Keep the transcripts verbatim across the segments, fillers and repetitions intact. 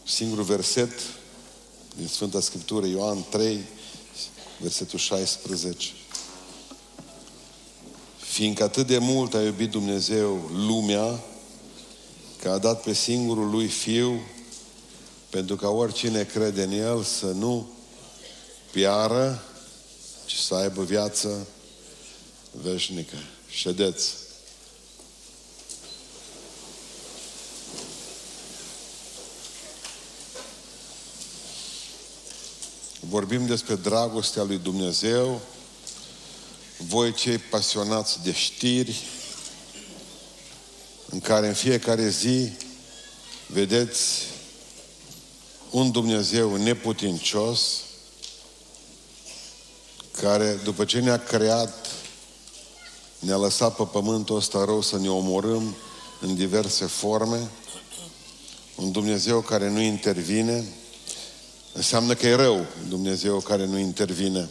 singurul verset din Sfânta Scriptură, Ioan trei, versetul șaisprezece. Fiindcă atât de mult a iubit Dumnezeu lumea, că a dat pe singurul Lui Fiu, pentru ca oricine crede în El să nu piară, ci să aibă viață veșnică. Ședeți! Vorbim despre dragostea lui Dumnezeu. Voi cei pasionați de știri, în care în fiecare zi vedeți un Dumnezeu neputincios, care după ce ne-a creat, ne-a lăsat pe pământul ăsta rău să ne omorâm în diverse forme. Un Dumnezeu care nu intervine, înseamnă că e rău. Dumnezeu care nu intervine.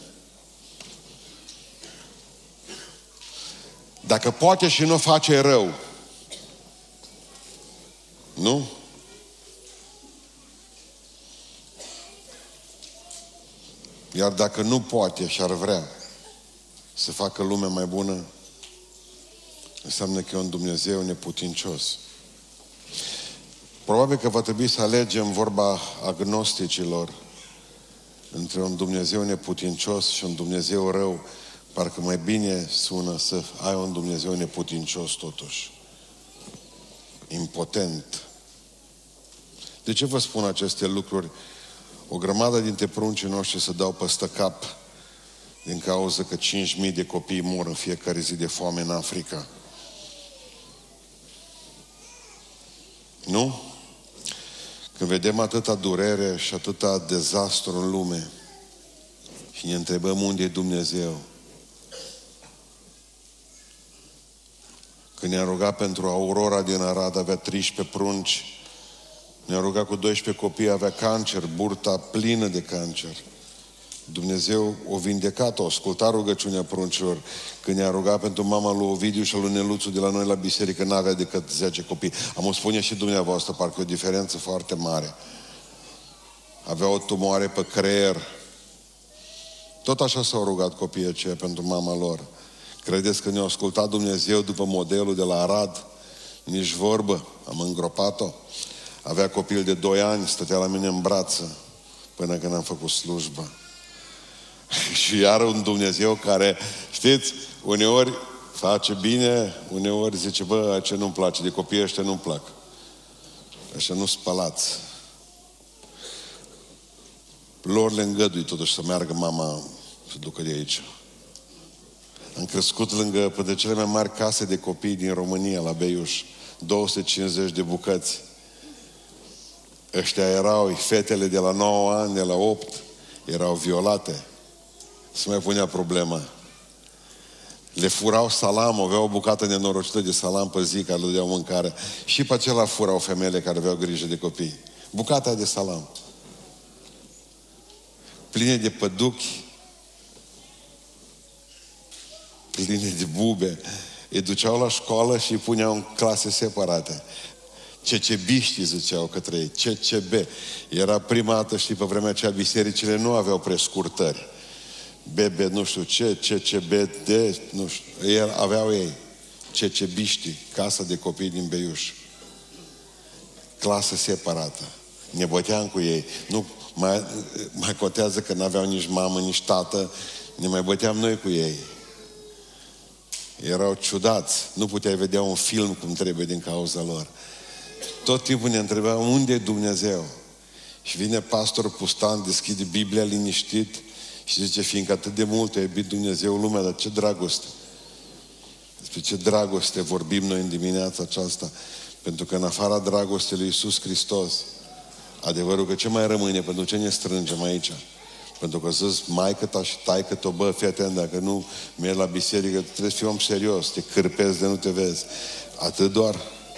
Dacă poate și nu face rău, nu? Iar dacă nu poate și ar vrea să facă lumea mai bună, înseamnă că e un Dumnezeu neputincios. Probabil că va trebui să alegem, vorba agnosticilor, între un Dumnezeu neputincios și un Dumnezeu rău. Parcă mai bine sună să ai un Dumnezeu neputincios totuși. Impotent. De ce vă spun aceste lucruri? O grămadă dintre pruncii noștri se dau peste cap din cauza că cinci mii de copii mor în fiecare zi de foame în Africa. Nu? Când vedem atâta durere și atâta dezastru în lume și ne întrebăm unde e Dumnezeu. Când ne-a rugat pentru Aurora din Arad, avea treisprezece prunci. Ne-a rugat cu doisprezece copii, avea cancer, burta plină de cancer. Dumnezeu o vindecat, o ascultat rugăciunea pruncilor. Când ne-a rugat pentru mama lui Ovidiu și lui Neluțu de la noi la biserică, n-avea decât zece copii. Am o spune și dumneavoastră, parcă e o diferență foarte mare. Avea o tumoare pe creier. Tot așa s-au rugat copiii aceia pentru mama lor. Credeți că ne-a ascultat Dumnezeu după modelul de la Arad? Nici vorbă. Am îngropat-o. Avea copil de doi ani, stătea la mine în brață până când am făcut slujbă. Și iar un Dumnezeu care, știți, uneori face bine, uneori zice, bă, ce nu-mi place, de copiii ăștia nu-mi plac. Așa nu spălați. Lor le îngădui totuși să meargă mama să ducă de aici. Am crescut lângă până cele mai mari case de copii din România, la Beiuș. două sute cincizeci de bucăți. Ăștia erau, fetele de la nouă ani, de la opt, erau violate. Se mai punea problema. Le furau salam, aveau o bucată nenorocită de salam pe zi care le dădeau mâncare. Și pe acela furau femeile care aveau grijă de copii. Bucata de salam. Pline de păduchi, pline de bube. Îi duceau la școală și îi puneau în clase separate. Cecebiștii ziceau către ei, C C B. Era prima dată, știi, pe vremea aceea bisericile nu aveau prescurtări. B B nu știu ce, C C B D, nu știu. Ei, aveau ei. Cecebiștii, casa de copii din Beiuș. Clasă separată. Ne băteam cu ei. Nu mai, mai contează că n-aveau nici mamă, nici tată. Ne mai băteam noi cu ei. Erau ciudați. Nu puteai vedea un film cum trebuie din cauza lor. Tot timpul ne întrebam unde e Dumnezeu. Și vine pastorul Pustan, deschide Biblia liniștit și zice, fiindcă atât de mult a iubit Dumnezeu lumea, dar ce dragoste. Despre ce dragoste vorbim noi în dimineața aceasta. Pentru că în afara dragostei lui Iisus Hristos, adevărul că ce mai rămâne, pentru ce ne strângem aici? Pentru că zis maică-ta și taică-ta, bă, fii atent, dacă nu mergi la biserică, trebuie să fii om serios, te cârpezi de nu te vezi. Atât doar.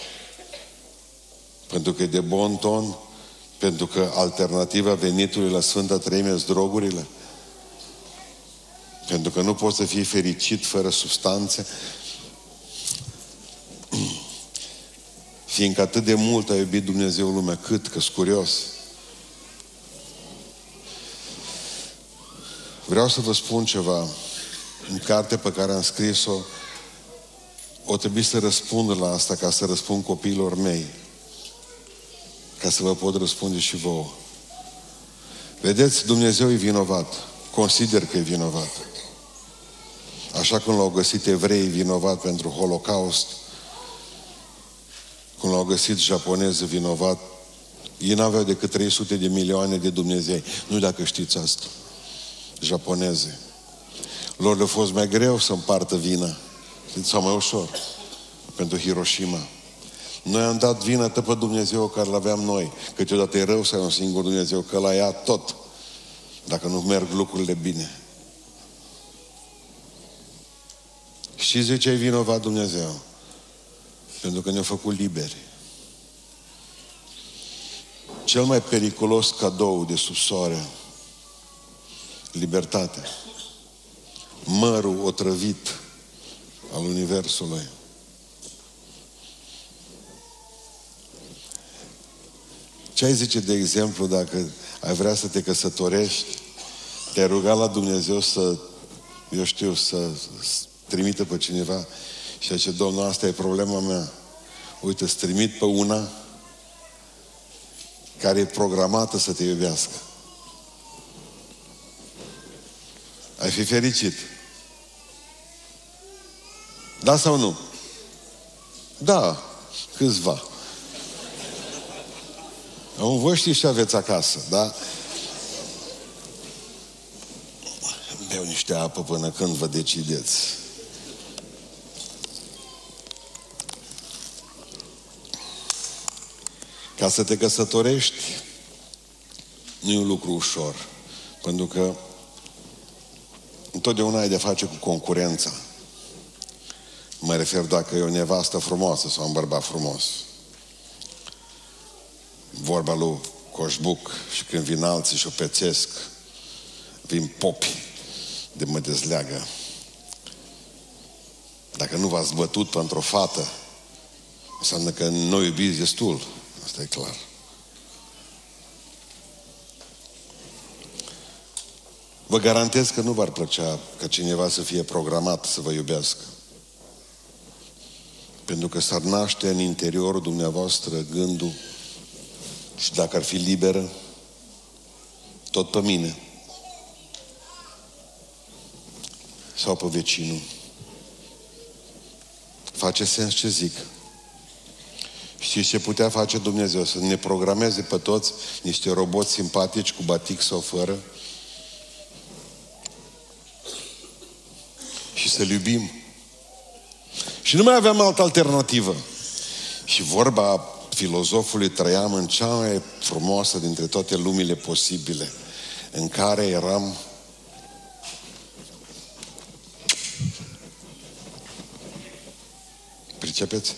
Pentru că e de bon ton, pentru că alternativa venitului la Sfânta Treime sunt drogurile, pentru că nu poți să fii fericit fără substanțe, fiindcă atât de mult a iubit Dumnezeu lumea, cât că-s curios. Vreau să vă spun ceva. În cartea pe care am scris-o, o trebuie să răspund la asta ca să răspund copiilor mei. Ca să vă pot răspunde și vouă. Vedeți, Dumnezeu e vinovat. Consider că e vinovat. Așa cum l-au găsit evreii vinovat pentru Holocaust, cum l-au găsit japonezii vinovat, ei n-aveau decât trei sute de milioane de Dumnezei. Nu dacă știți asta. Japoneze. Lor le-a fost mai greu să împartă vina. Sau mai ușor. Pentru Hiroshima. Noi am dat vina tot pe Dumnezeu care l-aveam noi. Câteodată e rău să ai un singur Dumnezeu, că ăla ia tot. Dacă nu merg lucrurile bine. Știți de ce e vinovat Dumnezeu? Pentru că ne-a făcut liberi. Cel mai periculos cadou de sub soare, libertatea. Mărul otrăvit al Universului. Ce ai zice, de exemplu, dacă ai vrea să te căsătorești, te-ai rugat la Dumnezeu să, eu știu, să trimită pe cineva și zice, Domnul, asta e problema mea. Uite, îți trimit pe una care e programată să te iubească. Ai fi fericit. Da sau nu? Da, câțiva. Am vă știți ce aveți acasă, da? Beau niște apă până când vă decideți. Ca să te căsătorești, nu e un lucru ușor. Pentru că întotdeauna ai de face cu concurența. Mă refer dacă e o nevastă frumoasă sau un bărbat frumos. Vorba lui Coșbuc, și când vin alții și o pețesc, vin popi de mă dezleagă. Dacă nu v-ați bătut pentru o fată, înseamnă că nu iubiți destul. Asta e clar. Vă garantez că nu v-ar plăcea ca cineva să fie programat să vă iubească. Pentru că s-ar naște în interiorul dumneavoastră gândul, și dacă ar fi liberă, tot pe mine sau pe vecinul. Face sens ce zic? Știți ce putea face Dumnezeu? Să ne programeze pe toți niște roboți simpatici cu batic sau fără și să-L iubim. Și nu mai aveam altă alternativă. Și vorba filozofului, trăiam în cea mai frumoasă dintre toate lumile posibile, în care eram pricepeți?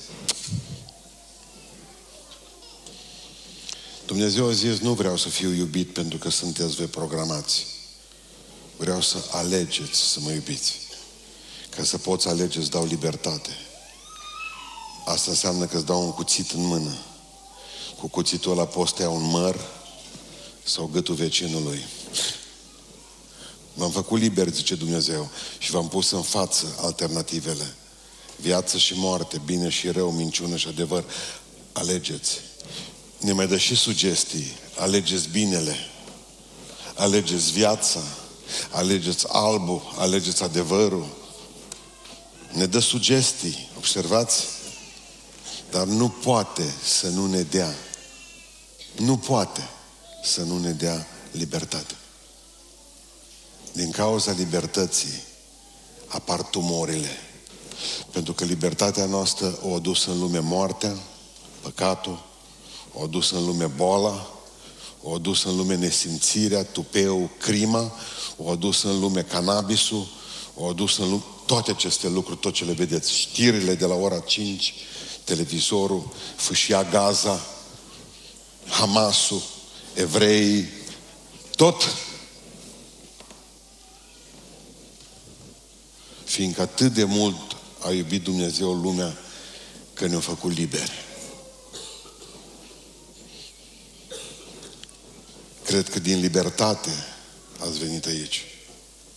Dumnezeu a zis, nu vreau să fiu iubit pentru că sunteți voi programați. Vreau să alegeți să mă iubiți. Ca să poți alege, îți dau libertate. Asta înseamnă că îți dau un cuțit în mână. Cu cuțitul ăla poți tăia un măr sau gâtul vecinului. V-am făcut liber, zice Dumnezeu, și v-am pus în față alternativele. Viață și moarte, bine și rău, minciună și adevăr. Alegeți. Ne mai dă și sugestii. Alegeți binele. Alegeți viața. Alegeți albul. Alegeți adevărul. Ne dă sugestii. Observați? Dar nu poate să nu ne dea. Nu poate să nu ne dea libertate. Din cauza libertății apar tumorile. Pentru că libertatea noastră o adus în lume moartea, păcatul, o adus în lume boala, o adus în lume nesimțirea, tupeul, crima, o adus în lume cannabisul, o adus în lume toate aceste lucruri, tot ce le vedeți, știrile de la ora cinci, televizorul, fâșia Gaza, Hamasul, evreii, tot. Fiindcă atât de mult a iubit Dumnezeu lumea că ne-a făcut liberi. Cred că din libertate ați venit aici.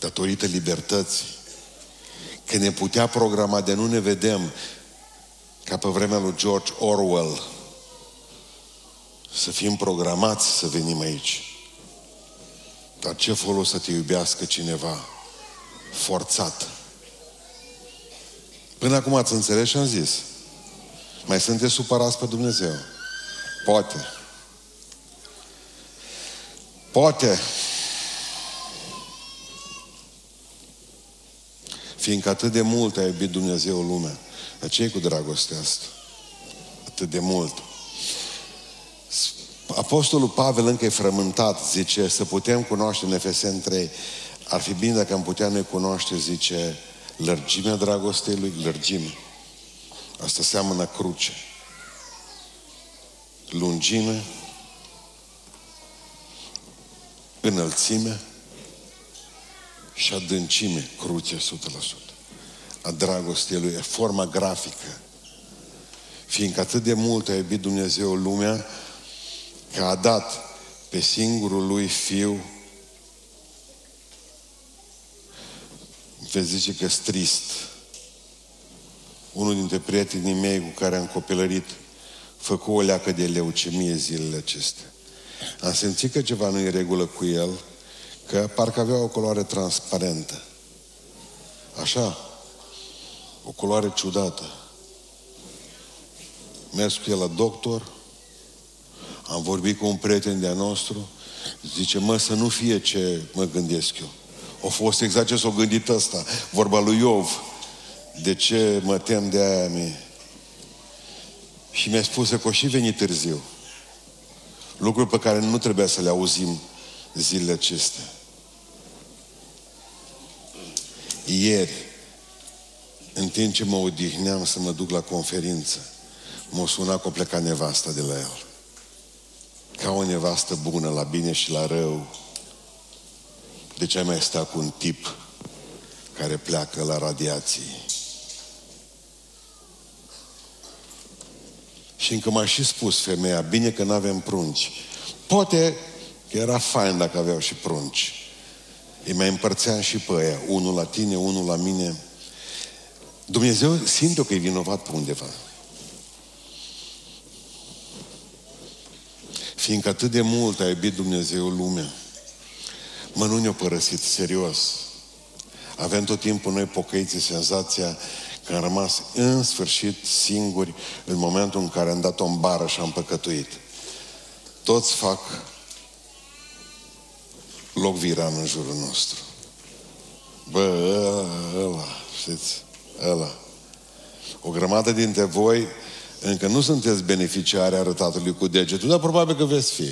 datorită libertății, că ne putea programa de nu ne vedem ca pe vremea lui George Orwell, să fim programați să venim aici. Dar ce folos să te iubească cineva forțat? Până acum ați înțeles și am zis. Mai sunteți supărați pe Dumnezeu? Poate. Poate. Fiindcă atât de mult a iubit Dumnezeu lumea. Dar ce e cu dragostea asta? Atât de mult. Apostolul Pavel încă e frământat, zice, să putem cunoaște în Efeseni trei, ar fi bine dacă am putea noi cunoaște, zice, lărgimea dragostei lui, lărgime. Asta seamănă cruce. Lungime, înălțime și adâncime, cruce o sută la sută. A dragostei lui, e forma grafică. Fiindcă atât de mult a iubit Dumnezeu lumea, că a dat pe singurul lui Fiu. Veți zice că-s trist. Unul dintre prietenii mei cu care am copilărit făcu o leacă de leucemie zilele acestea. Am simțit că ceva nu e regulă cu el, că parcă avea o culoare transparentă. Așa, o culoare ciudată. Mers cu el la doctor, am vorbit cu un prieten de-a nostru, zice, mă, să nu fie ce mă gândesc eu. A fost exact ce s-a gândit ăsta, vorba lui Iov. De ce mă tem de aia mie? Și mi-a spus că o și veni târziu. Lucruri pe care nu trebuia să le auzim zilele acestea. Ieri, în timp ce mă odihneam să mă duc la conferință, m-a sunat că a plecat nevasta de la el. Ca o nevastă bună, la bine și la rău. De ce ai mai sta cu un tip care pleacă la radiații? Și încă m-a și spus femeia, bine că n-avem prunci. Poate că era fain dacă aveau și prunci. Îi mai împărțeam și pe aia, unul la tine, unul la mine. Dumnezeu simte că e vinovat pe undeva. Fiindcă atât de mult a iubit Dumnezeu lumea, mă, nu ne-a părăsit, serios. Avem tot timpul noi pocăiții senzația că am rămas în sfârșit singuri în momentul în care am dat-o în bară și am păcătuit. Toți fac loc viran în jurul nostru. Bă, ăla, ăla, știți, ăla. O grămadă dintre voi încă nu sunteți beneficiari arătatului cu degetul, dar probabil că veți fi.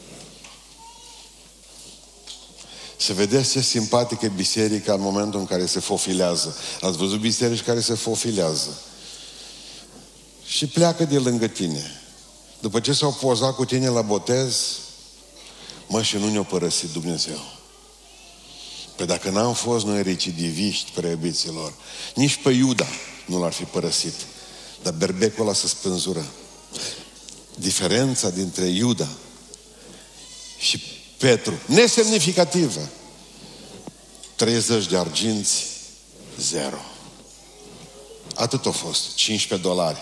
Să vedeți ce simpatică e biserica în momentul în care se fofilează. Ați văzut biserici care se fofilează. Și pleacă de lângă tine. După ce s-au pozat cu tine la botez, mă, și nu ne-a părăsit Dumnezeu. Păi dacă n-am fost noi recidiviști, preiubiților, nici pe Iuda nu l-ar fi părăsit. Dar berbecul ăla se spânzură. Diferența dintre Iuda și Petru, nesemnificativă. treizeci de arginți, zero. Atât a fost, cincisprezece dolari.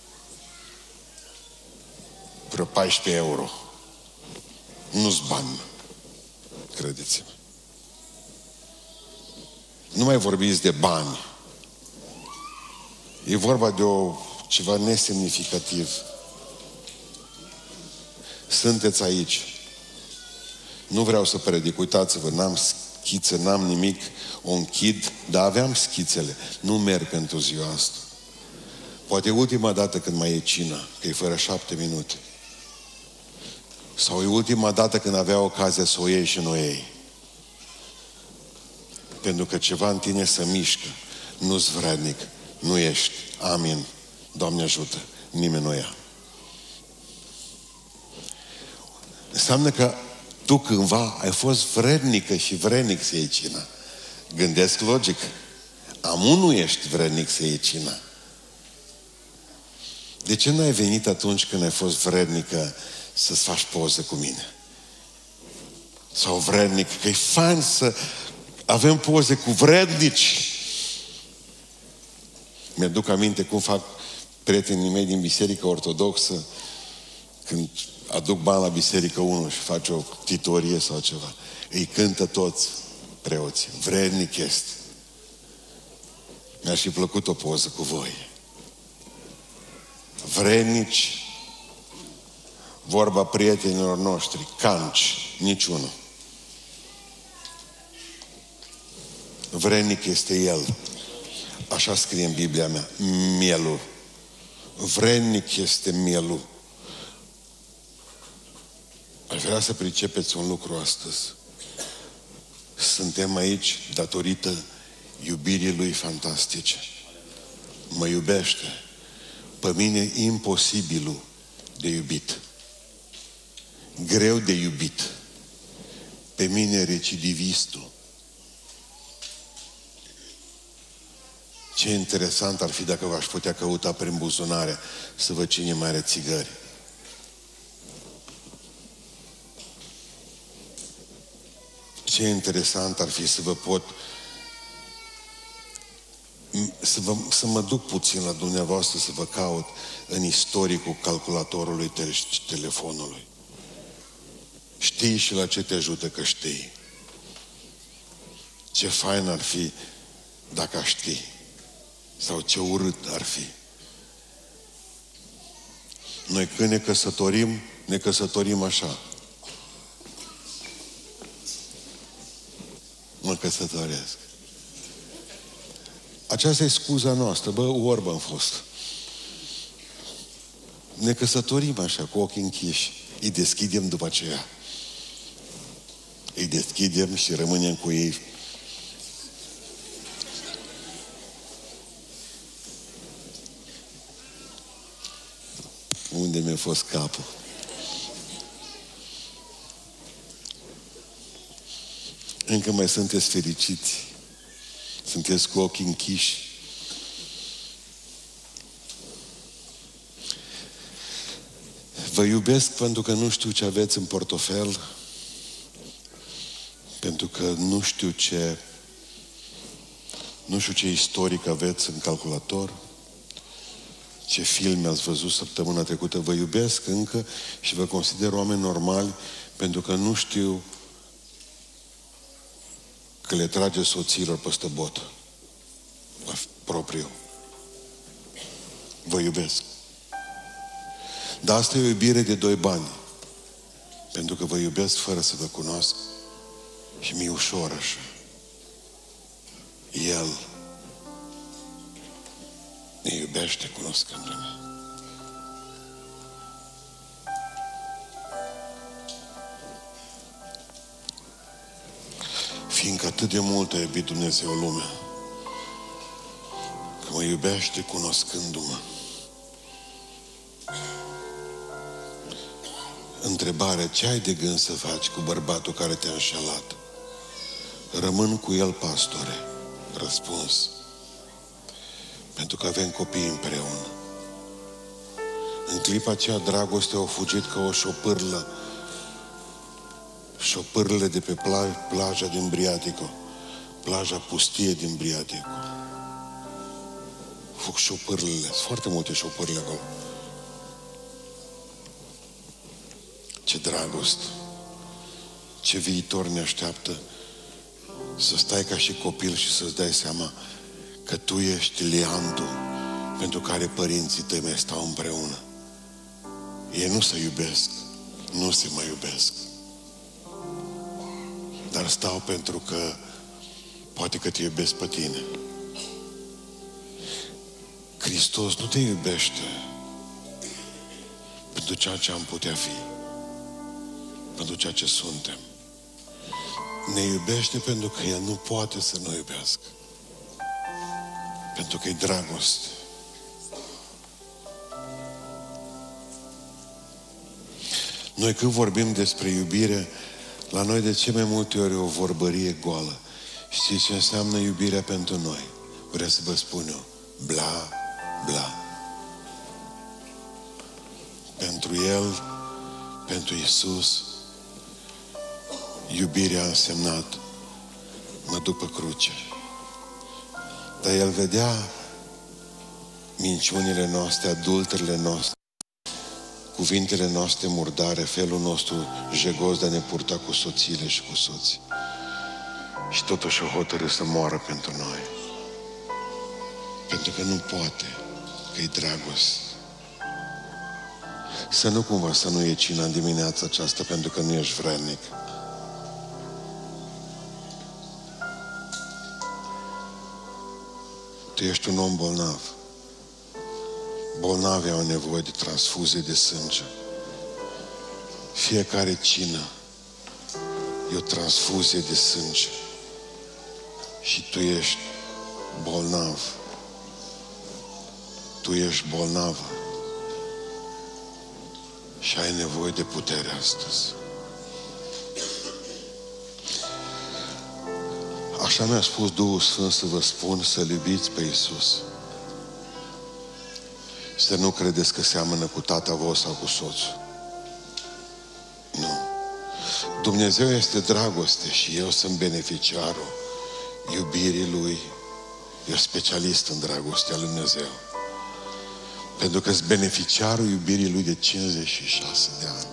Vreo paisprezece euro. Nu-s bani, credeți-mă. Nu mai vorbiți de bani. E vorba de o, ceva nesemnificativ. Sunteți aici. Nu vreau să predic, uitați-vă, n-am schițe, n-am nimic, o închid, dar aveam schițele. Nu merg pentru ziua asta. Poate e ultima dată când mai e cina, că e fără șapte minute. Sau e ultima dată când avea ocazia să o iei și nu o iei. Pentru că ceva în tine se mișcă. Nu-s vrednic, nu ești. Amin. Doamne ajută. Nimeni nu ia. Înseamnă că tu cândva ai fost vrednică și vrednic să iei cina. Gândesc logic. Amu nu ești vrednic să iei cina. De ce n-ai venit atunci când ai fost vrednică să-ți faci poză cu mine? Sau vrednic, că e fain să Avem poze cu vrednici. Mi-aduc aminte cum fac prietenii mei din Biserica Ortodoxă când aduc bani la Biserică unu și face o titorie sau ceva. Îi cântă toți preoții. Vrednic este. Mi-ar fi plăcut o poză cu voi. Vrednici, vorba prietenilor noștri, canci, niciunul. Vrednic este El. Așa scrie în Biblia mea. Mielul. Vrednic este mielul. Aș vrea să pricepeți un lucru astăzi. Suntem aici datorită iubirii Lui fantastice. Mă iubește. Pe mine imposibilul de iubit. Greu de iubit. Pe mine recidivistul. Ce interesant ar fi dacă v-aș putea căuta prin buzunare să văd cine mai are țigări. Ce interesant ar fi să vă pot să, vă, să mă duc puțin la dumneavoastră să vă caut în istoricul calculatorului telefonului. Știi și la ce te ajută că știi. Ce fain ar fi dacă aș ști. Sau ce urât ar fi. Noi când ne căsătorim, ne căsătorim așa. Mă căsătoresc. Aceasta e scuza noastră. Bă, orb am fost. Ne căsătorim așa, cu ochii închiși. Îi deschidem după aceea. Îi deschidem și rămânem cu ei. Unde mi-a fost capul? Încă mai sunteți fericiți. Sunteți cu ochii închiși. Vă iubesc pentru că nu știu ce aveți în portofel, pentru că nu știu ce nu știu ce istoric aveți în calculator, ce filme ați văzut săptămâna trecută. Vă iubesc încă și vă consider oameni normali pentru că nu știu că le trage soțiilor peste bot. La propriu. Vă iubesc. Dar asta e o iubire de doi bani. Pentru că vă iubesc fără să vă cunosc. Și mi-e ușor așa. El ne iubește cunoscându-ne. Fiindcă atât de mult a iubit Dumnezeu lumea, că mă iubește cunoscându-mă. Întrebare: ce ai de gând să faci cu bărbatul care te-a înșelat? Rămân cu el, pastore. Răspuns: pentru că avem copii împreună. În clipa aceea dragostea a fugit ca o șopârlă. Șopârlele de pe pla- plaja din Briatico. Plaja pustie din Briatico. Fug șopârlele. Sunt foarte multe șopârle acolo. Ce dragoste. Ce viitor ne așteaptă. Să stai ca și copil și să-ți dai seama că tu ești liantul pentru care părinții tăi mai stau împreună. Ei nu se iubesc, nu se mai iubesc. Dar stau pentru că poate că te iubesc pe tine. Hristos nu te iubește pentru ceea ce am putea fi, pentru ceea ce suntem. Ne iubește pentru că El nu poate să nu iubească. Pentru că e dragoste. Noi când vorbim despre iubire, la noi de ce mai multe ori e o vorbărie goală. Știți ce înseamnă iubirea pentru noi? Vreau să vă spun eu. Bla, bla. Pentru El, pentru Iisus, iubirea a însemnat mă duc pe cruce. Dar El vedea minciunile noastre, adulterele noastre, cuvintele noastre murdare, felul nostru jegos de a ne purta cu soțiile și cu soții. Și totuși o hotărâ să moară pentru noi. Pentru că nu poate, că e dragoste. Să nu cumva să nu iei cina în dimineața aceasta pentru că nu ești vrednic. Tu ești un om bolnav. Bolnavii au nevoie de transfuzie de sânge. Fiecare cină e o transfuzie de sânge. Și tu ești bolnav. Tu ești bolnavă. Și ai nevoie de putere astăzi. Așa mi-a spus Duhul Sfânt să vă spun, să-L iubiți pe Iisus. Să nu credeți că seamănă cu tata vostru sau cu soțul. Nu. Dumnezeu este dragoste și eu sunt beneficiarul iubirii Lui. Eu specialist în dragostea Lui Dumnezeu. Pentru că sunt beneficiarul iubirii Lui de cincizeci și șase de ani.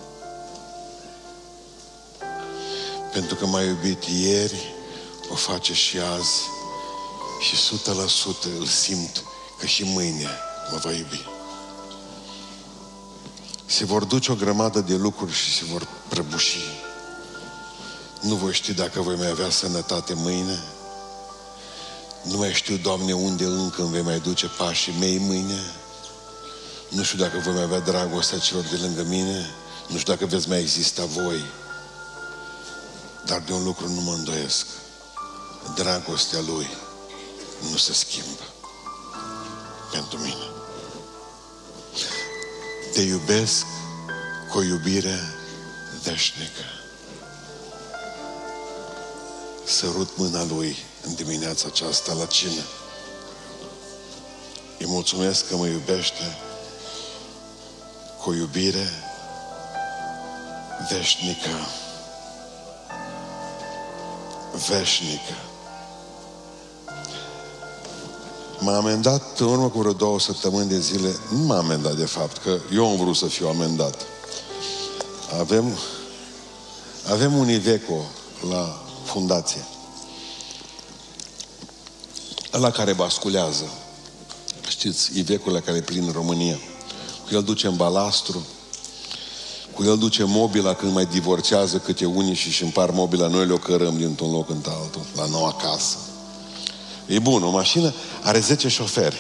Pentru că m-a iubit ieri, o face și azi și o sută la sută îl simt că și mâine mă va iubi. Se vor duce o grămadă de lucruri și se vor prăbuși. Nu voi ști dacă voi mai avea sănătate mâine. Nu mai știu, Doamne, unde încă îmi vei mai duce pașii mei mâine. Nu știu dacă voi mai avea dragostea celor de lângă mine. Nu știu dacă veți mai exista voi. Dar de un lucru nu mă îndoiesc. Dragostea Lui nu se schimbă pentru mine. Te iubesc cu o iubire veșnică. Sărut mâna Lui în dimineața aceasta la cină. Îi mulțumesc că mă iubește cu o iubire veșnică. Veșnică. M-a amendat în urmă cu vreo două săptămâni de zile. Nu m-a amendat de fapt, că eu am vrut să fiu amendat. Avem avem un Iveco la fundație. Ăla care basculează. Știți, Ivecurile care plin în România. Cu el ducem balastru. Cu el ducem mobila când mai divorțează câte unii și își împar mobila. Noi le-o cărăm dintr-un loc în altul, la noua casă. E bun, o mașină are zece șoferi.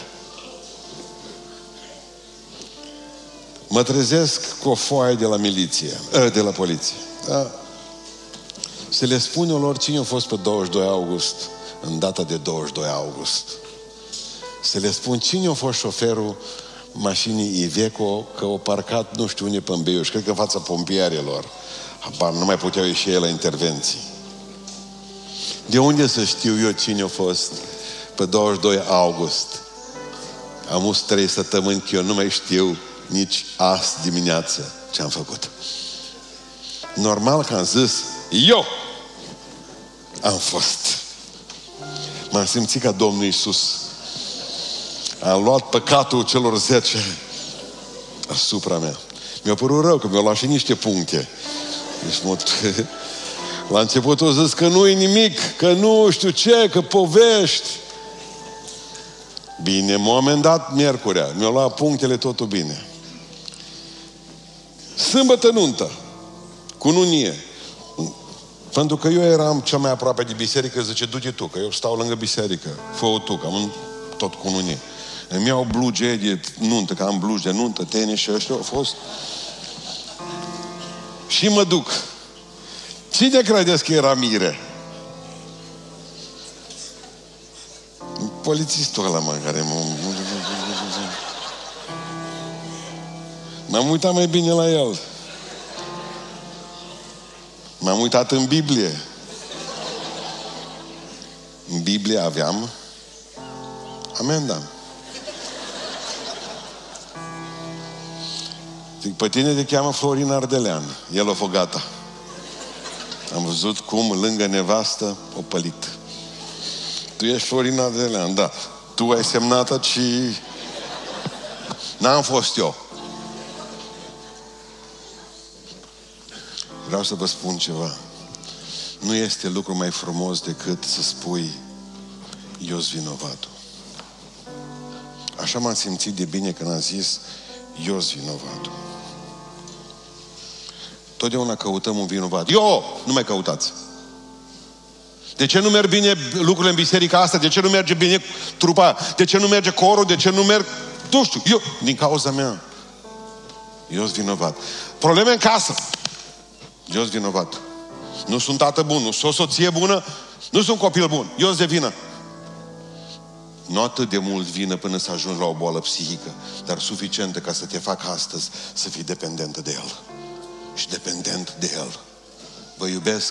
Mă trezesc cu o foaie de la miliție, de la poliție. Da? Să le spun eu lor cine a fost pe douăzeci și doi august, în data de douăzeci și doi august. Să le spun cine a fost șoferul mașinii Iveco, că au parcat nu știu unde pe Beiuș, cred că în fața pompierelor. Habar, nu mai puteau ieși ei la intervenții. De unde să știu eu cine a fost pe douăzeci și doi august? Am us trei săptămâni că eu nu mai știu nici azi dimineață ce am făcut. Normal că am zis, eu am fost. M-am simțit ca Domnul Iisus. Am luat păcatul celor zece asupra mea. Mi-a părut rău că mi-au luat și niște puncte. Deci, mult... La început o zis că nu e nimic, că nu știu ce, că povești. Bine, m-a amendat miercurea. Mi-a luat punctele, totul bine. Sâmbătă nuntă. Cununie. Pentru că eu eram cel mai aproape de biserică, zice, du-te tu, că eu stau lângă biserică. Fă-o tu, că am tot cununie. Îmi iau bluge de nuntă, că am blugi de nuntă, tenis și ăștia au fost. Și mă duc. Cine credeți că era mire? Polițistul ăla, mă, care mă... M-am uitat mai bine la el. M-am uitat în Biblie. În Biblie aveam amenda. Zic, pe tine te cheamă Florin Ardelean. El a fost gata. Am văzut cum lângă nevastă o pălit. Tu ești Florin Ardelean, da. Tu ai semnat și... N-am fost eu. Vreau să vă spun ceva. Nu este lucru mai frumos decât să spui eu-s vinovatul. Așa m-am simțit de bine când am zis eu-s vinovatul. Totdeauna căutăm un vinovat. Eu! Nu mai căutați. De ce nu merg bine lucrurile în biserica asta? De ce nu merge bine trupa? De ce nu merge corul? De ce nu merg... Nu știu, eu, din cauza mea. Eu-s vinovat. Probleme în casă. Eu-s vinovat. Nu sunt tată bun, nu sunt o soție bună, nu sunt copil bun. Eu-s de vină. Nu atât de mult vină până să ajungi la o boală psihică, dar suficientă ca să te facă astăzi să fii dependentă de El. Și dependent de El. Vă iubesc.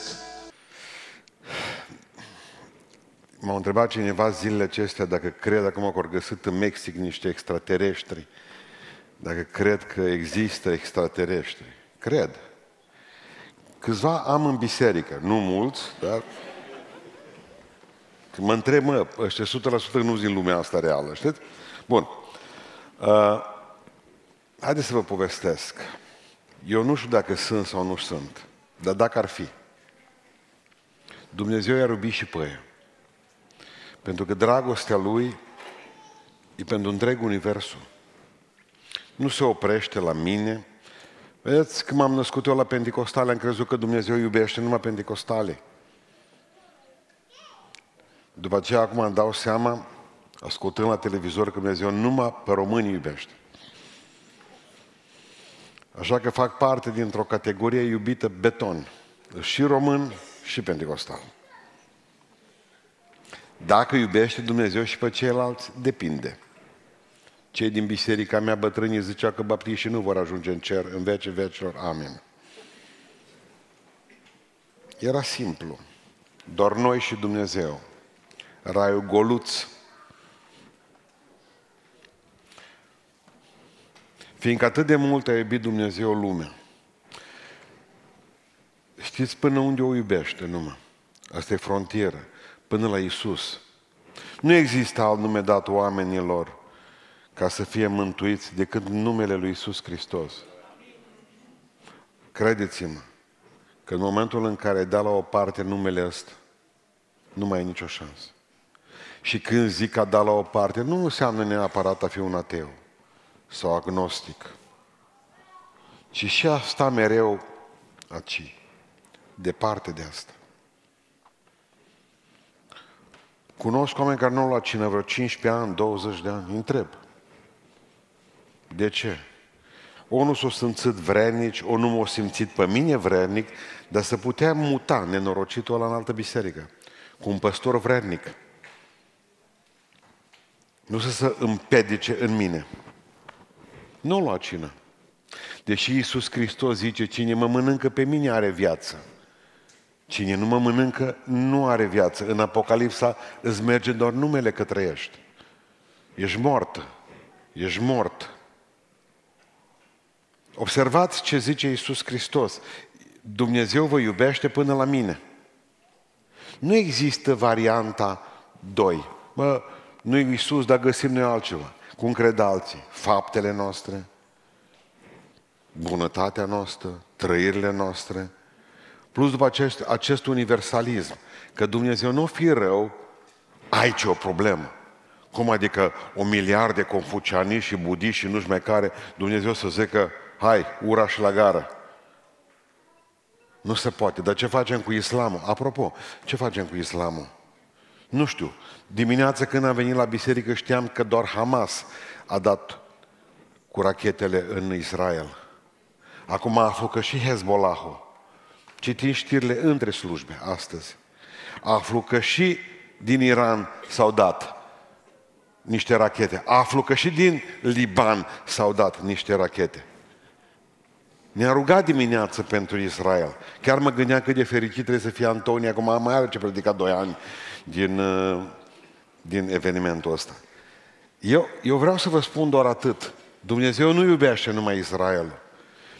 M-a întrebat cineva zilele acestea dacă cred acum că au găsit în Mexic niște extraterestri. Dacă cred că există extraterestri. Cred. Câțiva am în biserică. Nu mulți, dar... Când mă întreb, mă, ăștia o sută la sută nu din lumea asta reală, știți? Bun. Uh, haideți să vă povestesc. Eu nu știu dacă sunt sau nu sunt, dar dacă ar fi, Dumnezeu i-a iubit și pe ei. Pentru că dragostea Lui e pentru întreg universul. Nu se oprește la mine. Vedeți, când m-am născut eu la Pentecostale, am crezut că Dumnezeu iubește numai Pentecostale. După aceea, acum îmi dau seama, ascultând la televizor, că Dumnezeu numai pe români iubește. Așa că fac parte dintr-o categorie iubită beton. Și român și pentecostal. Dacă iubește Dumnezeu și pe ceilalți, depinde. Cei din biserica mea bătrânii zicea că baptiștii nu vor ajunge în cer în vecii vecilor. Amin. Era simplu. Doar noi și Dumnezeu. Raiul goluț. Fiindcă atât de mult a iubit Dumnezeu lumea. Știți până unde o iubește numai? Asta e frontieră. Până la Iisus. Nu există alt nume dat oamenilor ca să fie mântuiți decât numele lui Iisus Hristos. Credeți-mă că în momentul în care ai dat la o parte numele ăsta, nu mai ai nicio șansă. Și când zic a dat la o parte, nu înseamnă neapărat a fi un ateu sau agnostic, ci și a sta mereu aici, departe de asta. Cunosc oameni care nu au luat cină vreo cincisprezece ani, douăzeci de ani, îi întreb. De ce? O nu s-o simțit vrednici, o nu m-o simțit pe mine vrednic, dar să putea muta nenorocitul ăla în altă biserică, cu un păstor vrednic. Nu să se împedice în mine. Nu lua cină. Deși Iisus Hristos zice, cine mă mănâncă pe mine are viață. Cine nu mă mănâncă nu are viață. În Apocalipsa îți merge doar numele că trăiești. Ești mort. Ești mort. Observați ce zice Iisus Hristos. Dumnezeu vă iubește până la mine. Nu există varianta doi. Bă, nu e Iisus, dar găsim noi altceva. Cum cred alții? Faptele noastre, bunătatea noastră, trăirile noastre, plus după acest, acest universalism, că Dumnezeu nu fi rău, ai ce o problemă. Cum adică o miliard de confucianiști și budiști și nu știu mai care, Dumnezeu să zică, hai, ura și la gară. Nu se poate. Dar ce facem cu islamul? Apropo, ce facem cu islamul? Nu știu. Dimineața când am venit la biserică știam că doar Hamas a dat cu rachetele în Israel. Acum aflu că și Hezbollahul, citind știrile între slujbe astăzi, aflu că și din Iran s-au dat niște rachete. Aflu că și din Liban s-au dat niște rachete. Ne-a rugat dimineață pentru Israel. Chiar mă gândeam cât de fericit trebuie să fie Antonia, acum mai are ce predica doi ani din, din evenimentul ăsta. Eu, eu vreau să vă spun doar atât. Dumnezeu nu iubește numai Israel.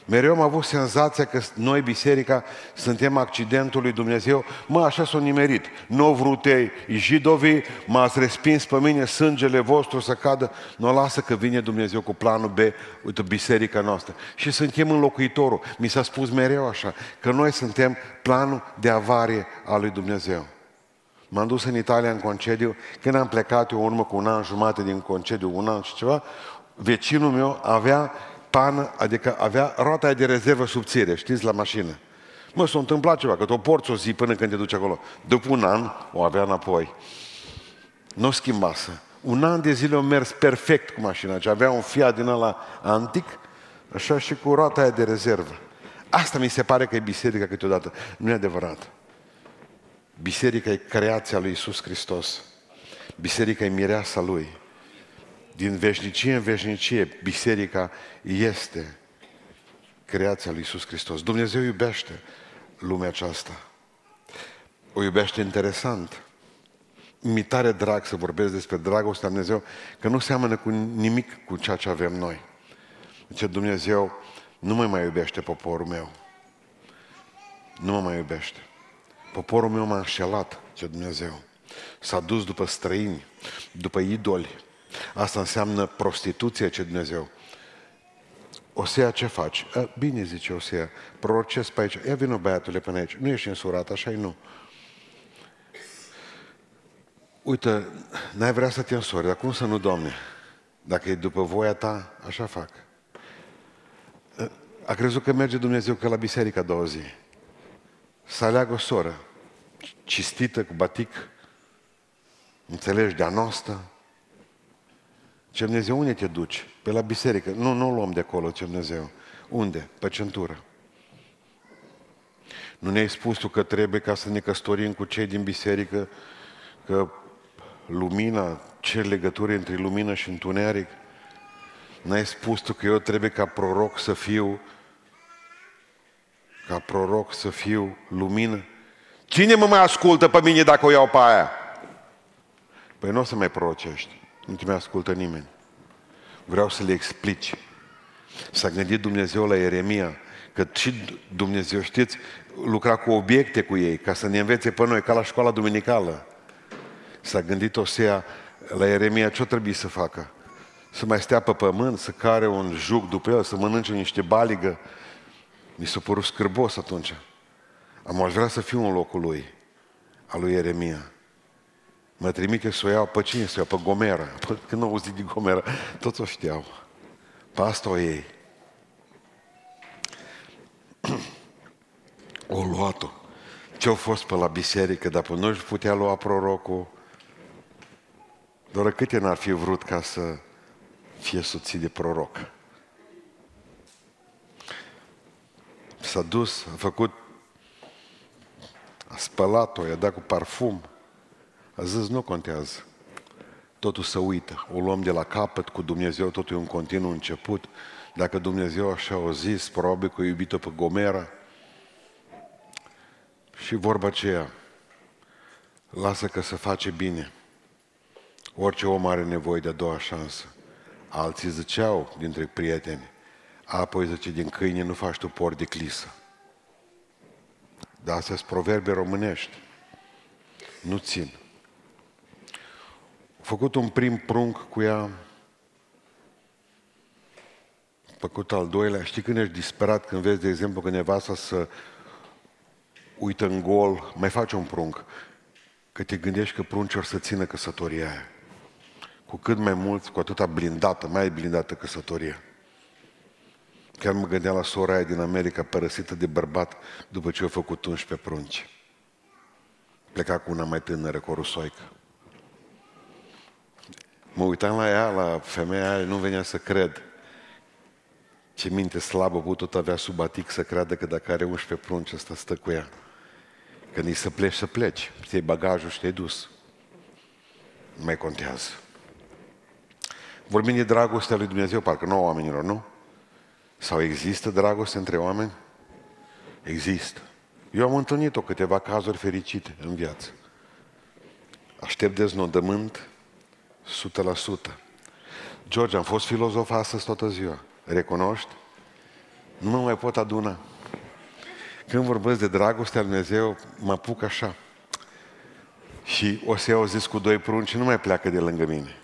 Mereu am avut senzația că noi, biserica, suntem accidentul lui Dumnezeu. Mă, așa s-o nimerit. Nu vrut ei, jidovii, m-ați respins pe mine, sângele vostru să cadă. Nu lasă că vine Dumnezeu cu planul B, uite, biserica noastră. Și suntem înlocuitorul. Mi s-a spus mereu așa, că noi suntem planul de avarie al lui Dumnezeu. M-am dus în Italia în concediu. Când am plecat eu în urmă cu un an jumate din concediu, un an și ceva, vecinul meu avea pană, adică avea roata aia de rezervă subțire, știți, la mașină. Mă, s-a întâmplat ceva, că o porți o zi până când te duci acolo. După un an, o avea înapoi. Nu o schimbase. Un an de zile a mers perfect cu mașina, ce avea un Fiat din ăla antic, așa și cu roata aia de rezervă. Asta mi se pare că e biserica câteodată. Nu e adevărat. Biserica e creația lui Iisus Hristos. Biserica e mireasa Lui. Din veșnicie în veșnicie, biserica este creația lui Iisus Hristos. Dumnezeu iubește lumea aceasta. O iubește interesant. Mi-e tare drag să vorbesc despre dragostea lui Dumnezeu, că nu seamănă cu nimic cu ceea ce avem noi. Zice, Dumnezeu nu mă mai iubește poporul meu. Nu mă mai iubește. Poporul meu m-a înșelat, zice Dumnezeu. S-a dus după străini, după idoli. Asta înseamnă prostituție, ce Dumnezeu. Osea, ce faci? A, bine, zice Osea, prorocesc pe aici. Ia vină, băiatule, până aici. Nu ești însurat, așa-i nu. Uite, n-ai vrea să te însori, dar cum să nu, Doamne? Dacă e după voia ta, așa fac. A crezut că merge Dumnezeu că la biserică a doua zi. Să aleagă o soră, cistită, cu batic, înțelegi, de-a noastră. Ce Dumnezeu, unde te duci? Pe la biserică. Nu, nu o luăm de acolo, ce Dumnezeu. Unde? Pe centură. Nu ne-ai spus tu că trebuie ca să ne căsătorim cu cei din biserică, că lumina, ce legătură între lumină și întuneric? N-ai spus tu că eu trebuie ca proroc să fiu, ca proroc să fiu lumină? Cine mă mai ascultă pe mine dacă o iau pe aia? Păi nu o să mai prorocești. Nu te mai ascultă nimeni. Vreau să le explici. S-a gândit Dumnezeu la Ieremia, că și Dumnezeu, știți, lucra cu obiecte cu ei, ca să ne învețe pe noi, ca la școala duminicală. S-a gândit Osea la Ieremia ce-o trebuie să facă? Să mai stea pe pământ, să care un juc după el, să mănânce niște baligă. Mi s-a părut scârbos atunci. Am aș vrea să fiu în locul lui, al lui Ieremia. Mă trimite să o iau pe cine? Să o iau pe Gomera. Când au auzit din Gomera, toți o știau. Pe asta o iei. O luat-o. Ce-au fost pe la biserică, dar pe nu-și putea lua prorocul. Doar câte n-ar fi vrut ca să fie soțit de proroc. S-a dus, a făcut, a spălat-o, i-a dat cu parfum. A zis, nu contează. Totul se uită. O luăm de la capăt, cu Dumnezeu totul e un continuu început. Dacă Dumnezeu așa o zis, probabil că a iubit-o pe Gomera. Și vorba aceea, lasă că se face bine. Orice om are nevoie de a doua șansă. Alții ziceau dintre prieteni, apoi zice, din câine nu faci tu por de clisă. Dar astea sunt proverbe românești. Nu țin. A făcut un prim prunc cu ea, a făcut al doilea. Știi când ești disperat când vezi, de exemplu, că nevasta să uită în gol, mai face un prunc, că te gândești că pruncii or să țină căsătoria aia. Cu cât mai mult, cu atâta blindată, mai blindată căsătoria. Chiar mă gândeam la sora aia din America, părăsită de bărbat, după ce a făcut unsprezece prunci. Pleca cu una mai tânără, cu o rusoică. Mă uitam la ea, la femeia aia, nu venea să cred. Ce minte slabă putut avea sub atic să creadă că dacă are unsprezece prunci, ăsta stă cu ea. Când îi să pleci, să pleci. Ți-ai bagajul și te-ai dus. Nu mai contează. Vorbim de dragostea lui Dumnezeu, parcă nu oamenilor, nu? Sau există dragoste între oameni? Există. Eu am întâlnit-o câteva cazuri fericite în viață. Aștept deznodământ o sută la sută. George, am fost filozof astăzi toată ziua. Recunoști? Nu mă mai pot aduna. Când vorbesc de dragostea lui Dumnezeu, mă apuc așa. Și o să iau zis cu doi prunci și nu mai pleacă de lângă mine.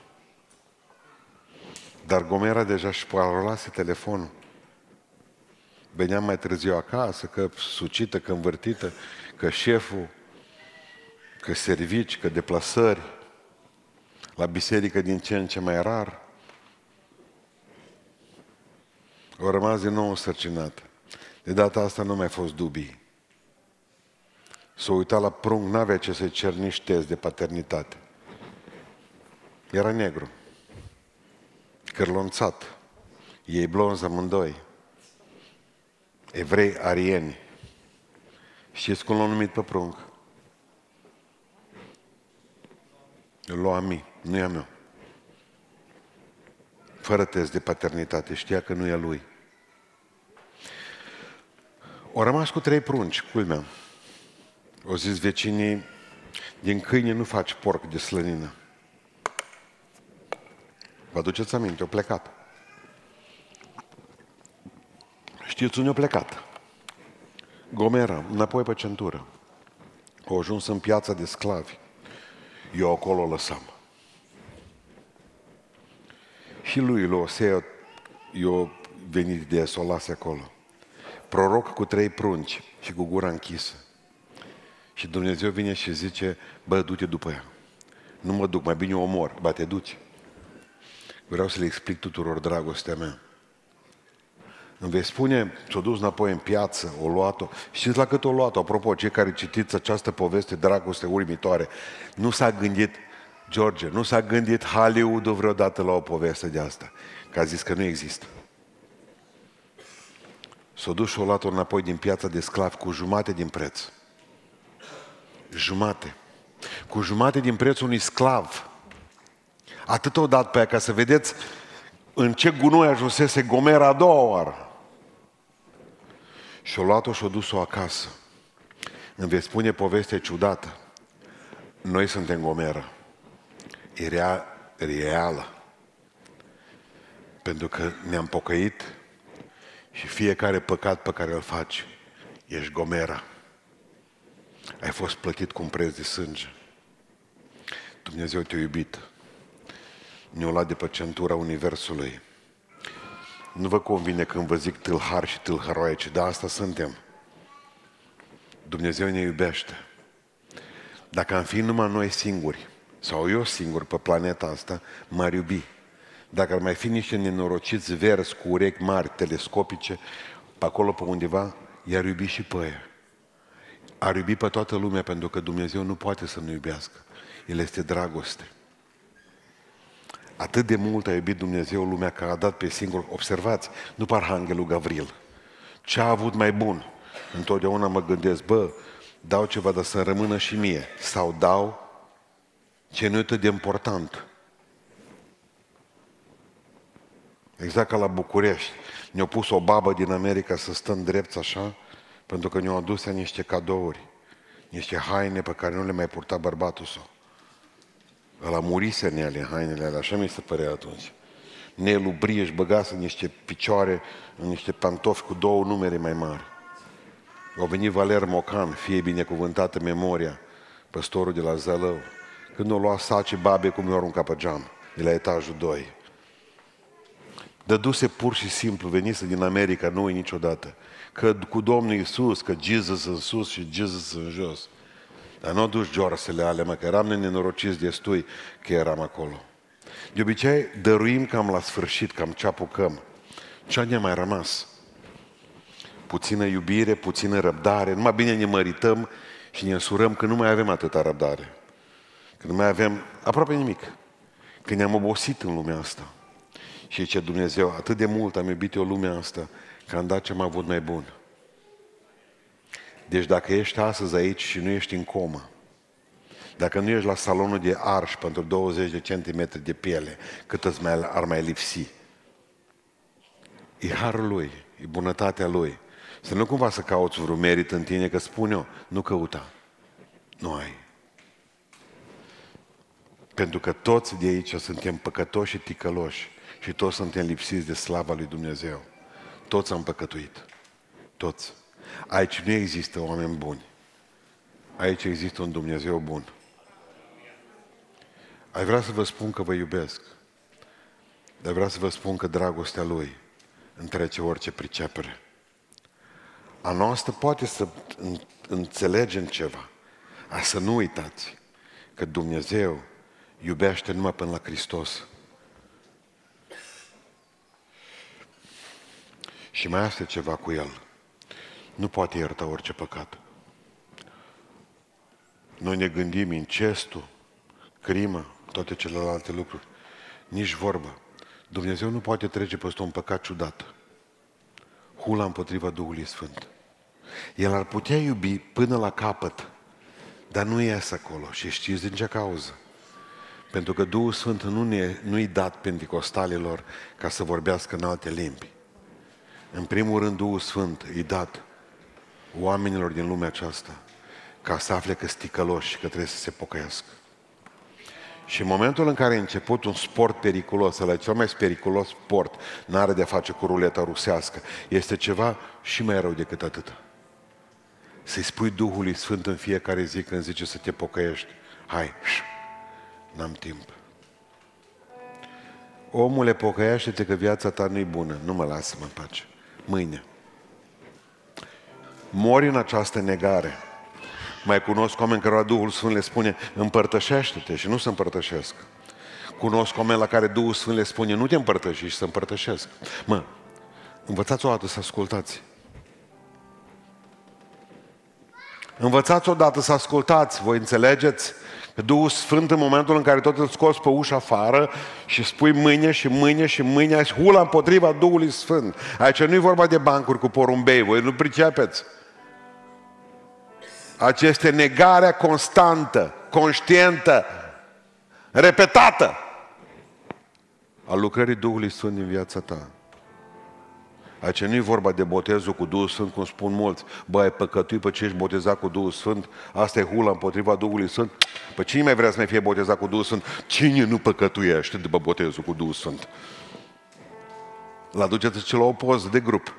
Dar Gomera deja și parolase telefonul. Veneam mai târziu acasă, că sucită, că învârtită, că șeful, că servici, că deplasări, la biserică din ce în ce mai rar. Au rămas din nou însărcinată. De data asta nu mai fost dubii. S-a uitat la prunc, n-avea ce să-i cer nici test de paternitate. Era negru, cârlonțat, ei blonzi amândoi, evrei arieni. Știți cum l-au numit pe prunc? Eu l-o ami, nu e a meu. Fără test de paternitate, știa că nu e a lui. O rămas cu trei prunci, culmea. O zis vecinii, din câine nu faci porc de slănină. Vă aduceți aminte, au plecat. Știți unde au plecat? Gomera, înapoi pe centură. Au ajuns în piața de sclavi. Eu acolo o lăsam. Și lui, lui Osea, eu venit de să o lase acolo. Proroc cu trei prunci și cu gura închisă. Și Dumnezeu vine și zice, bă, du-te după ea. Nu mă duc, mai bine o omor, ba te duci. Vreau să le explic tuturor dragostea mea. Îmi vei spune, s-a dus înapoi în piață, o luat-o. Știți la cât o luat-o? Apropo, cei care citiți această poveste, dragoste uimitoare, nu s-a gândit, George, nu s-a gândit Hollywood-ul vreodată la o poveste de asta. Că a zis că nu există. S-a dus și o luat-o înapoi din piața de sclavi cu jumate din preț. Jumate. Cu jumate din prețul unui sclav. Atât o dat pe ea, ca să vedeți în ce gunoi ajunsese Gomera a doua oară. Și-o luat-o și-o dus-o acasă. Îmi vei spune povestea ciudată. Noi suntem Gomera. E rea, reală. Pentru că ne-am pocăit și fiecare păcat pe care îl faci, ești Gomera. Ai fost plătit cu un preț de sânge. Dumnezeu te-a iubit. Ne-a luat de pe centura universului. Nu vă convine când vă zic tâlhari și tâlhăroaici, dar asta suntem. Dumnezeu ne iubește. Dacă am fi numai noi singuri, sau eu singur pe planeta asta, m-ar iubi. Dacă ar mai fi niște nenorociți verzi cu urechi mari, telescopice, pe acolo pe undeva, i-ar iubi și pe ea. Ar iubi pe toată lumea, pentru că Dumnezeu nu poate să nu iubească. El este dragoste. Atât de mult a iubit Dumnezeu lumea că a dat pe singur, observați, nu pe Arhanghelul Gavril. Ce a avut mai bun? Întotdeauna mă gândesc, bă, dau ceva, dar să rămână și mie. Sau dau ce nu e atât de important. Exact ca la București. Ne-a pus o babă din America să stăm drepți așa, pentru că ne-au adus niște cadouri, niște haine pe care nu le mai purta bărbatul său. Ăla murise în ele, hainele alea, așa mi se părea atunci. Nelu Brie își băgase niște picioare, în niște pantofi cu două numere mai mari. Au venit Valer Mocan, fie binecuvântată memoria, păstorul de la Zălău, când o lua saci babe cum i-o arunca pe geam, de la etajul doi. Dăduse pur și simplu, venise din America, nu e niciodată, că cu Domnul Iisus, că Jesus în sus și Jesus în jos. Dar nu duci joarsele alea, mă, că eram nenorociți destui că eram acolo. De obicei, dăruim cam la sfârșit, cam ce apucăm. Ce ne-a mai rămas? Puțină iubire, puțină răbdare, numai bine ne mărităm și ne însurăm că nu mai avem atâta răbdare. Că nu mai avem aproape nimic. Că ne-am obosit în lumea asta. Și zice Dumnezeu, atât de mult am iubit eu lumea asta, că am dat ce am avut mai bun. Deci dacă ești astăzi aici și nu ești în comă, dacă nu ești la salonul de arș pentru douăzeci de centimetri de piele, cât îți mai, ar mai lipsi, e harul Lui, e bunătatea Lui. Să nu cumva să cauți vreun merit în tine, că spun eu, nu căuta. Nu ai. Pentru că toți de aici suntem păcătoși și ticăloși și toți suntem lipsiți de slava lui Dumnezeu. Toți am păcătuit. Toți. Aici nu există oameni buni. Aici există un Dumnezeu bun. Ai vrea să vă spun că vă iubesc. Dar vreau să vă spun că dragostea Lui întrece orice pricepere. A noastră poate să înțelegem ceva. A să nu uitați că Dumnezeu iubește numai până la Hristos. Și mai este ceva cu El. Nu poate ierta orice păcat. Noi ne gândim incestul, crimă, toate celelalte lucruri. Nici vorbă. Dumnezeu nu poate trece peste un păcat ciudat. Hula împotriva Duhului Sfânt. El ar putea iubi până la capăt, dar nu ies acolo. Și știți din ce cauză? Pentru că Duhul Sfânt nu ne, nu-i dat penticostalilor ca să vorbească în alte limbi. În primul rând, Duhul Sfânt îi dat oamenilor din lumea aceasta ca să afle că sticăloși și că trebuie să se pocăiască. Și în momentul în care a început un sport periculos, ăla e cel mai periculos sport, n-are de-a face cu ruleta rusească, este ceva și mai rău decât atât. Să-i spui Duhului Sfânt în fiecare zi când zice să te pocăiești. Hai, n-am timp. Omule, pocăiește-te că viața ta nu-i bună. Nu mă lasă-mă în pace. Mâine. Mori în această negare. Mai cunosc oameni cărora Duhul Sfânt le spune împărtășește-te și nu se împărtășesc. Cunosc oameni la care Duhul Sfânt le spune nu te împărtăși și să împărtășesc. Mă, învățați o dată să ascultați. Învățați odată să ascultați. Voi înțelegeți că Duhul Sfânt în momentul în care tot îl scoți pe ușa afară și spui mâine și mâine și mâine, ai hula împotriva Duhului Sfânt. Aici nu e vorba de bancuri cu porumbei, voi nu pricepeți. Aceasta este negarea constantă, conștientă, repetată a lucrării Duhului Sfânt din viața ta. Aici nu e vorba de botezul cu Duhul Sfânt, cum spun mulți. Bă, ai păcătuit pe ce ești botezat cu Duhul Sfânt? Asta e hula împotriva Duhului Sfânt? Păi cine mai vrea să mai fie botezat cu Duhul Sfânt? Cine nu păcătuiește după botezul cu Duhul Sfânt? L-aduceți la o poză de grup.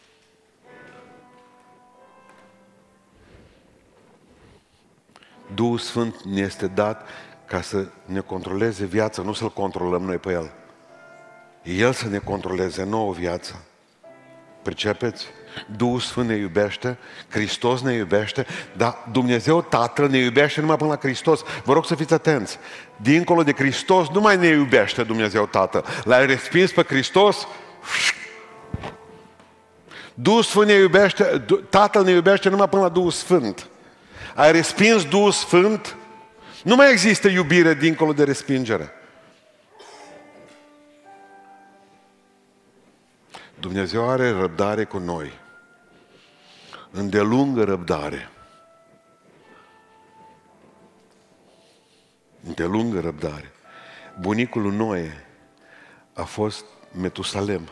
Duhul Sfânt ne este dat ca să ne controleze viața, nu să-L controlăm noi pe El. El să ne controleze nouă viața. Pricepeți? Duhul Sfânt ne iubește, Hristos ne iubește, dar Dumnezeu Tatăl ne iubește numai până la Hristos. Vă rog să fiți atenți. Dincolo de Hristos nu mai ne iubește Dumnezeu Tatăl. L-ai respins pe Hristos? Duhul Sfânt ne iubește, Tatăl ne iubește numai până la Duhul Sfânt. Ai respins Duhul Sfânt? Nu mai există iubire dincolo de respingere. Dumnezeu are răbdare cu noi. Îndelungă răbdare. Îndelungă răbdare. Bunicul lui Noe a fost Metusalem.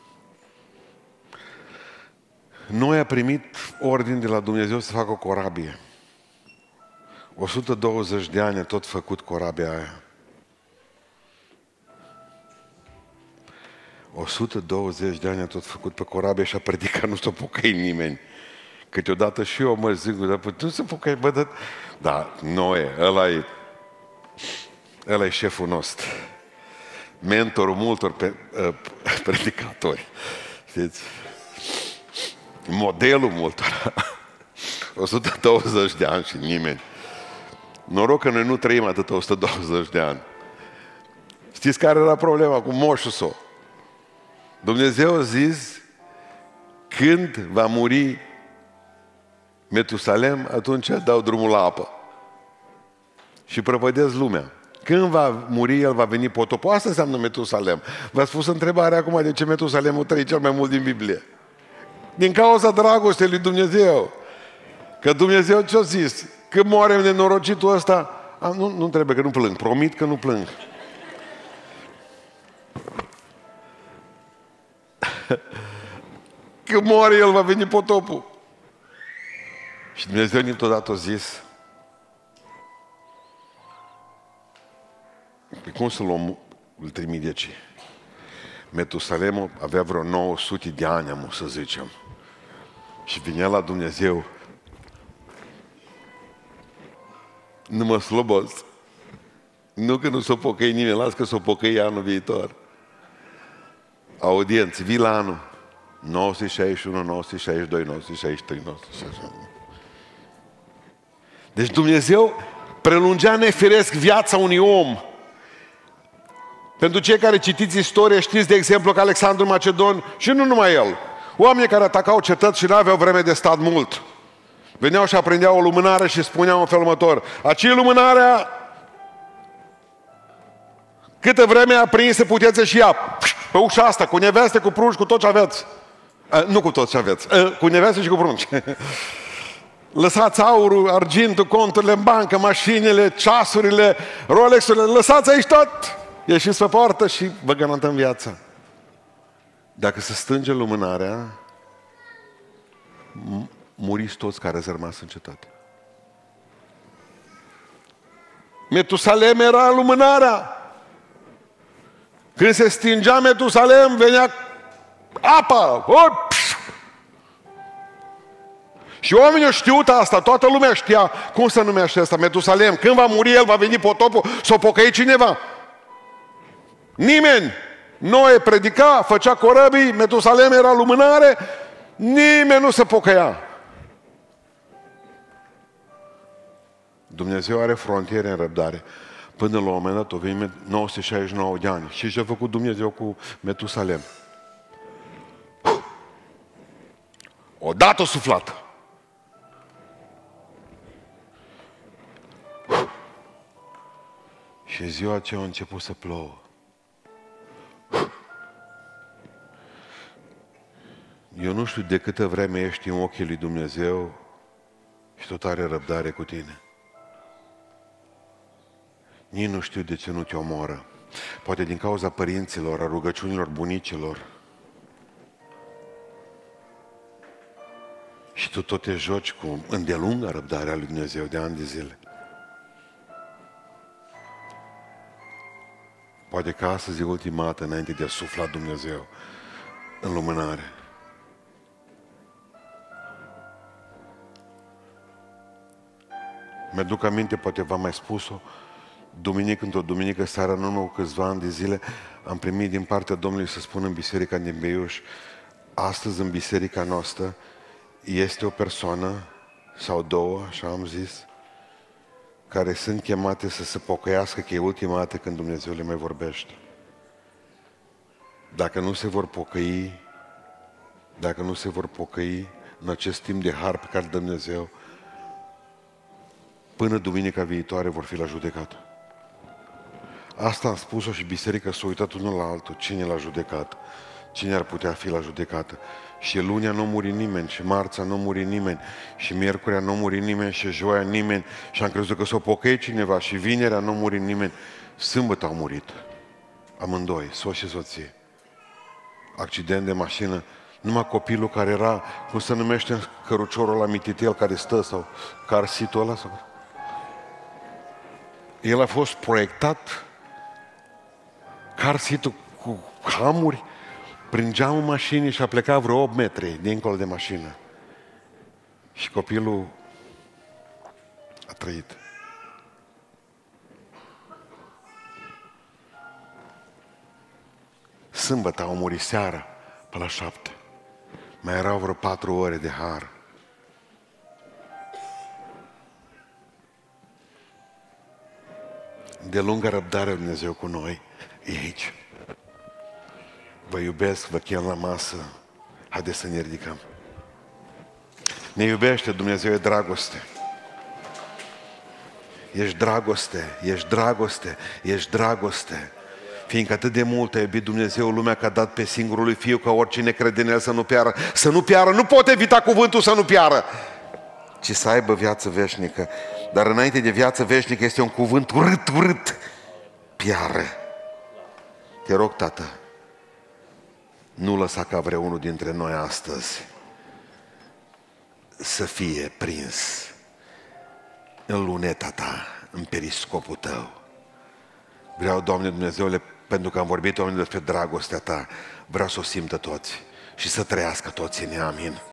Noe a primit ordin de la Dumnezeu să facă o corabie. o sută douăzeci de ani a tot făcut corabia aia. o sută douăzeci de ani a tot făcut pe corabie și a predicat, nu s-o pocăi nimeni. Câteodată și eu mă zic, dar nu se pocăi, bă, dar... Da, Noe, ăla e, ăla e șeful nostru. Mentorul multor pe, uh, predicatori. Știți? Modelul multor. o sută douăzeci de ani și nimeni. Noroc că noi nu trăim atât o sută douăzeci de ani. Știți care era problema cu moșul său? Dumnezeu a zis, când va muri Metusalem, atunci dau drumul la apă. Și prăpădesc lumea. Când va muri, el va veni potopul. Asta înseamnă Metusalem. V-ați spus întrebarea acum de ce Metusalemul trăie cel mai mult din Biblie. Din cauza dragostei lui Dumnezeu. Că Dumnezeu ce-a zis? Când moare nenorocitul ăsta, a, nu, nu trebuie că nu plâng. Promit că nu plâng. Când moare el, va veni potopul. Și Dumnezeu niciodată a zis, pe cum să-l luăm, îl trimite aici? Metusalem avea vreo nouă sute de ani, am să zicem. Și vinea la Dumnezeu. Nu mă slobos. Nu că nu s-o pocăi nimeni, las că s-o pocăi anul viitor. Audienți, vii la anul nouă sute șaizeci și unu, nouă sute șaizeci și doi, nouă sute șaizeci și trei, nouă sute șaizeci și patru. Deci Dumnezeu prelungea neferesc viața unui om. Pentru cei care citiți istorie, știți de exemplu că Alexandru Macedon, și nu numai el, oamenii care atacau cetăți și nu aveau vreme de stat mult, veneau și aprindeau o lumânare și spuneau în felul următor: aci lumânarea, câtă vreme a prins să puteți și ea pe ușa asta, cu neveste, cu prunci, cu tot ce aveți. A, nu cu tot ce aveți, a, cu neveste și cu prunci. Lăsați aurul, argintul, conturile în bancă, mașinile, ceasurile, Rolex-urile, lăsați aici tot! Ieșiți pe poartă și vă garantăm viața. Dacă se stânge lumânarea, muriți toți care ați rămas în cetate. Metusalem era lumânarea. Când se stingea Metusalem, venea apa. Oh! Și oamenii au știut asta, toată lumea știa. Cum se numește asta? Metusalem. Când va muri el, va veni potopul, s-o pocăi cineva. Nimeni. Noe predica, făcea corăbii, Metusalem era lumânare, nimeni nu se pocăia. Dumnezeu are frontiere în răbdare. Până la un moment dat, o venit nouă sute șaizeci și nouă de ani. Și ce a făcut Dumnezeu cu Metusalem? O dată suflată. Și ziua aceea a început să plouă. Eu nu știu de câtă vreme ești în ochii lui Dumnezeu și tot are răbdare cu tine. Nici nu știu de ce nu te omoară. Poate din cauza părinților, a rugăciunilor bunicilor. Și tu tot te joci cu îndelungă răbdarea lui Dumnezeu de ani de zile. Poate că astăzi e ultima dată înainte de a sufla Dumnezeu în lumânare. Mi-aduc aminte, poate v-am mai spus-o, duminică, într-o duminică seara, în urmă cu câțiva ani de zile, am primit din partea Domnului să spun în biserica din Beiuș: astăzi în biserica noastră este o persoană sau două, așa am zis, care sunt chemate să se pocăiască, că e ultima dată când Dumnezeu le mai vorbește. Dacă nu se vor pocăi, dacă nu se vor pocăi în acest timp de har pe care îl dă Dumnezeu, până duminica viitoare vor fi la judecată. Asta am spus-o și biserica s-a uitat unul la altul. Cine l-a judecat? Cine ar putea fi la judecată? Și lunia nu muri nimeni, și marța nu muri nimeni, și miercurea nu muri nimeni, și joia nimeni, și am crezut că s-o pocăi cineva, și vinerea nu muri nimeni. Sâmbătă au murit. Amândoi, soț și soție. Accident de mașină. Numai copilul care era, cum se numește căruciorul la mititel care stă, sau car seat-ul ăla, sau... El a fost proiectat, car seat-ul cu hamuri, prin geamul mașinii și a plecat vreo opt metri dincolo de mașină. Și copilul a trăit. Sâmbătă au murit seara, pe la șapte. Mai erau vreo patru ore de har. De lungă răbdare Dumnezeu cu noi e aici. Vă iubesc, vă chem la masă. Haideți să ne ridicăm. Ne iubește, Dumnezeu e dragoste. Ești dragoste, ești dragoste, ești dragoste. Fiindcă atât de mult a iubit Dumnezeu lumea că a dat pe singurul lui Fiu, ca oricine crede în El să nu piară. Să nu piară, nu pot evita cuvântul să nu piară, ci să aibă viață veșnică. Dar înainte de viață veșnică este un cuvânt urât, urât. Piară. Te rog, Tată, nu lăsa ca vreunul dintre noi astăzi să fie prins în luneta Ta, în periscopul Tău. Vreau, Doamne Dumnezeule, pentru că am vorbit oamenii despre dragostea ta. Vreau să o simtă toți și să trăiască toți în ea. Amin.